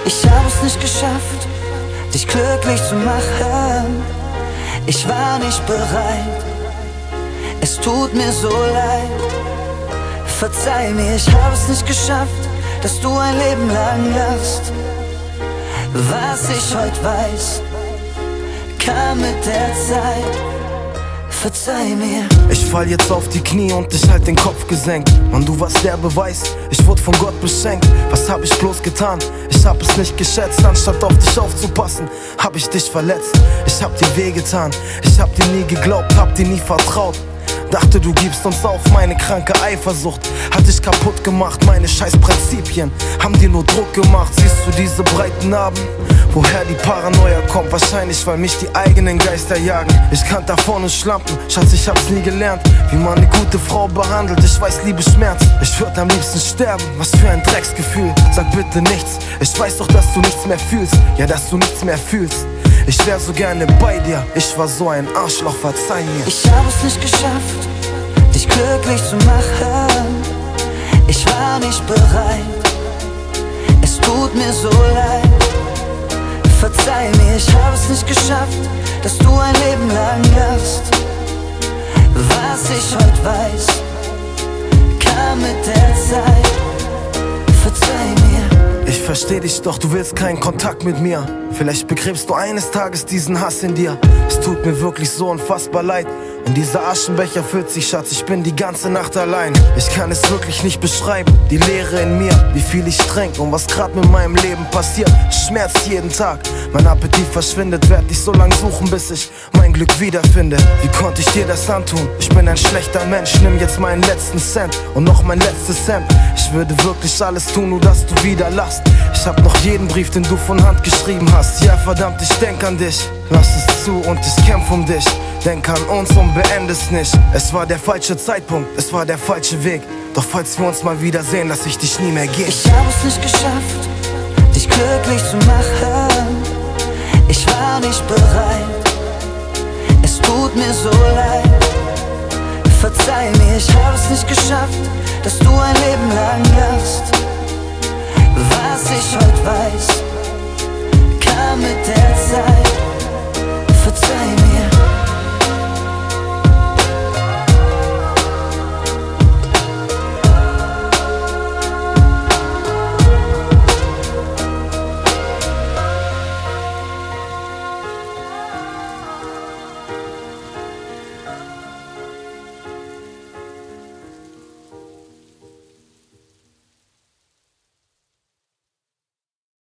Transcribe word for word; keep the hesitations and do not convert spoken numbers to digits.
Ich hab es nicht geschafft, dich glücklich zu machen. Ich war nicht bereit, es tut mir so leid. Verzeih mir, ich hab es nicht geschafft, dass du ein Leben lang lachst. Was ich heute weiß, kam mit der Zeit. Verzeih mir. Ich fall jetzt auf die Knie und ich halt den Kopf gesenkt. Mann, du warst der Beweis, ich wurde von Gott beschenkt. Was hab ich bloß getan? Ich hab es nicht geschätzt. Anstatt auf dich aufzupassen, hab ich dich verletzt. Ich hab dir wehgetan, ich hab dir nie geglaubt, hab dir nie vertraut. Dachte, du gibst uns auf, meine kranke Eifersucht hat dich kaputt gemacht, meine scheiß Prinzipien haben dir nur Druck gemacht. Siehst du diese breiten Narben? Woher die Paranoia kommt? Wahrscheinlich, weil mich die eigenen Geister jagen. Ich kann da vorne schlampen, Schatz, ich hab's nie gelernt, wie man eine gute Frau behandelt. Ich weiß, Liebe schmerzt, ich würd am liebsten sterben. Was für ein Drecksgefühl, sag bitte nichts. Ich weiß doch, dass du nichts mehr fühlst, ja, dass du nichts mehr fühlst. Ich wär so gerne bei dir, ich war so ein Arschloch, verzeih mir. Ich hab es nicht geschafft, dich glücklich zu machen. Ich war nicht bereit, es tut mir so leid. Verzeih mir, ich hab es nicht geschafft, dass du ein Leben lang lachst. Was ich heute weiß, kam mit der Zeit. Verzeih mir. Ich versteh dich doch, du willst keinen Kontakt mit mir. Vielleicht begräbst du eines Tages diesen Hass in dir. Es tut mir wirklich so unfassbar leid. Und dieser Aschenbecher füllt sich, Schatz, ich bin die ganze Nacht allein. Ich kann es wirklich nicht beschreiben, die Leere in mir, wie viel ich tränk und was grad mit meinem Leben passiert. Schmerzt jeden Tag, mein Appetit verschwindet, werd dich so lang suchen, bis ich mein Glück wiederfinde. Wie konnte ich dir das antun? Ich bin ein schlechter Mensch, nimm jetzt meinen letzten Cent und noch mein letztes Hemd. Ich würde wirklich alles tun, nur dass du wieder lachst. Ich hab noch jeden Brief, den du von Hand geschrieben hast. Ja verdammt, ich denk an dich, lass es zu und ich kämpf um dich. Denk an uns und beende es nicht. Es war der falsche Zeitpunkt, es war der falsche Weg. Doch falls wir uns mal wiedersehen, lass ich dich nie mehr gehen. Ich hab es nicht geschafft, dich glücklich zu machen. Ich war nicht bereit, es tut mir so leid. Verzeih mir, ich hab es nicht geschafft, dass du ein Leben lang lachst. Was ich heute weiß, kam mit der Zeit.